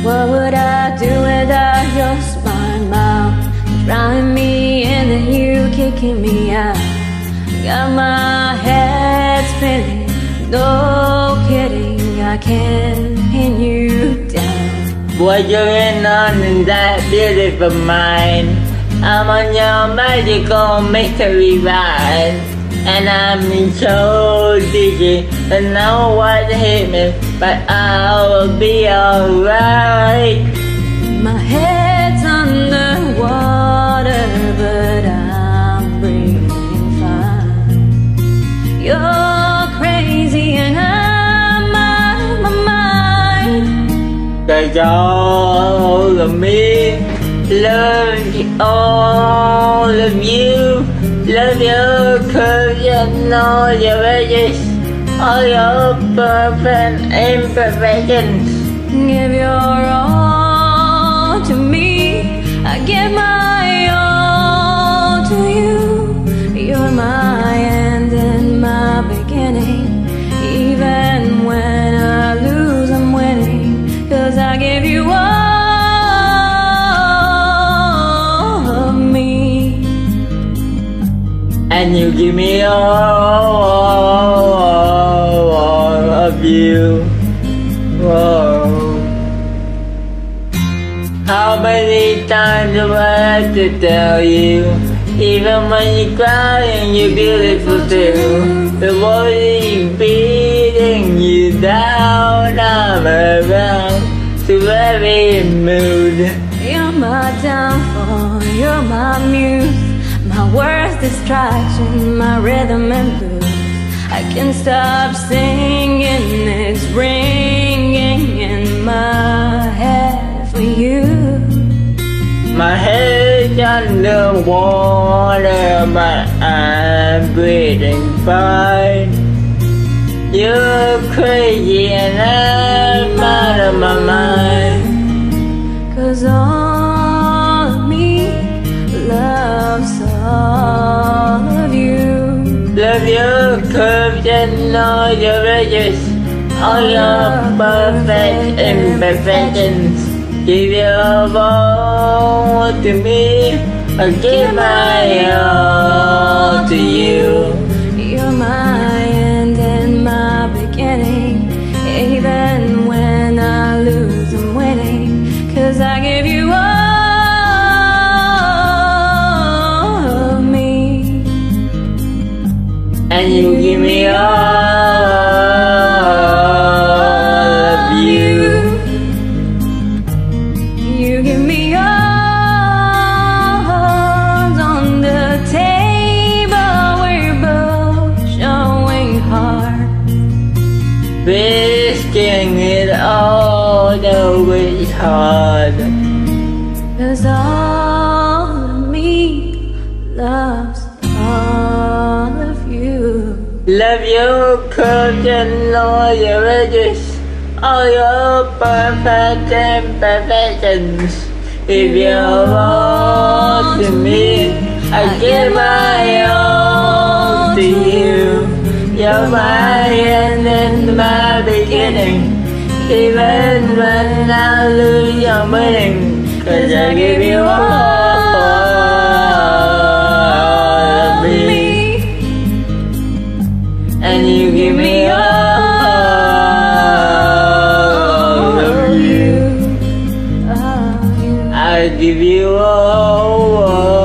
What would I do without your smart mouth? Drowning me in and you kicking me out. Got my head spinning, no kidding, I can't pin you down. What you going on in that beautiful mind? I'm on your magical mystery ride, and I'm so dizzy, and no one hit me, but I will be alright. My head's underwater, but I'm breathing fine. You're crazy and I'm out of my mind. 'Cause all of me love all of you. Love your curves and all your edges, all your perfect imperfections. Give your all to me, I give my all to you. You're my end and my beginning. Even when I lose, I'm winning, 'cause I give you all of me. And you give me all of you. Whoa. How many times do I have to tell you? Even when you cry and you're beautiful too, the voice is beating you down. I'm around to every mood. You're my downfall, you're my muse, my worst distraction, my rhythm and blues. I can't stop singing, it's ringing in my head for you. My head's underwater, but I'm breathing fine. You're crazy and I'm out of my mind. 'Cause all of me loves all of you. Love your curves and all your edges, all your perfect imperfections. Give your all to me, I give my all to you. You're my end and my beginning. Even when I lose, I'm winning, 'cause I give you all of me. And you give me all of you. You give me all on the table. We're both showing heart. Risking it all, though it's hard. 'Cause all of me loves all of you. Love your curves and all your edges, all your perfect imperfections. If you're all to me, I give my all to you. You're my end and my beginning. Even when I lose, I'm winning, 'cause I give you all of me. And you give me all of you. I give you all